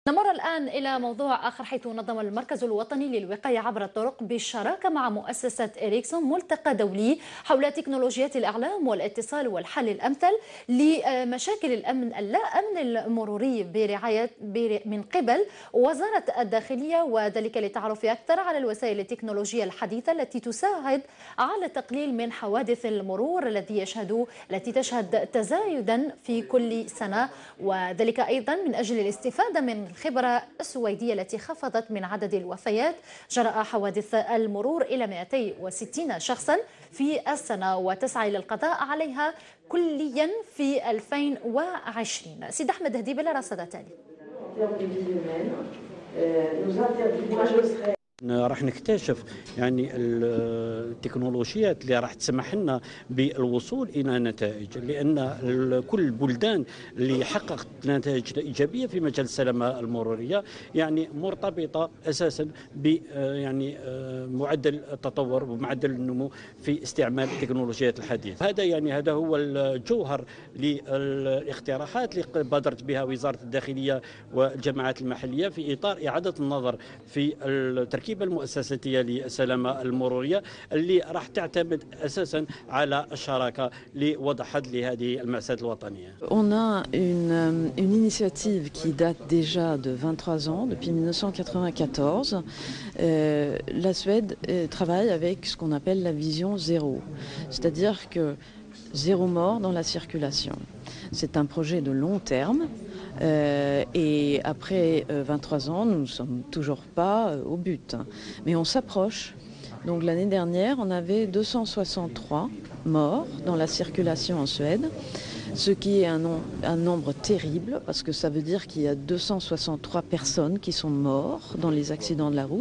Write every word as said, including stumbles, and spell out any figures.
نمر الآن إلى موضوع آخر، حيث نظم المركز الوطني للوقاية عبر الطرق بالشراكة مع مؤسسة إريكسون ملتقى دولي حول تكنولوجيات الإعلام والاتصال والحل الأمثل لمشاكل الأمن اللا أمن المروري برعاية من قبل وزارة الداخلية، وذلك للتعرف أكثر على الوسائل التكنولوجية الحديثة التي تساعد على التقليل من حوادث المرور الذي يشهد التي تشهد تزايدا في كل سنة، وذلك أيضا من أجل الاستفادة من الخبرة السويدية التي خفضت من عدد الوفيات جراء حوادث المرور إلى مئتين وستين شخصا في السنة، وتسعى إلى القضاء عليها كليا في ألفين وعشرين. سيد أحمد هديبة لرصد التالي. راح نكتشف يعني التكنولوجيات اللي راح تسمح لنا بالوصول الى نتائج، لان كل البلدان اللي حققت نتائج ايجابيه في مجال السلامه المروريه يعني مرتبطه اساسا ب يعني معدل التطور ومعدل النمو في استعمال التكنولوجيات الحديثه. هذا يعني هذا هو الجوهر للاقتراحات اللي بادرت بها وزاره الداخليه والجماعات المحليه في اطار اعاده النظر في التركيب المؤسساتيه للسلامه المروريه اللي راح تعتمد اساسا على الشراكه لوضع حد لهذه المأساة الوطنيه. On a une, une initiative qui date déjà de vingt-trois ans, depuis mille neuf cent quatre-vingt-quatorze. Euh, la Suède euh, travaille avec ce qu'on appelle la vision zéro, c'est-à-dire que zéro mort dans la circulation. C'est un projet de long terme. Euh, et après euh, vingt-trois ans, nous ne sommes toujours pas euh, au but. Mais on s'approche. Donc l'année dernière, on avait deux cent soixante-trois morts dans la circulation en Suède, ce qui est un, nom, un nombre terrible, parce que ça veut dire qu'il y a deux cent soixante-trois personnes qui sont mortes dans les accidents de la route.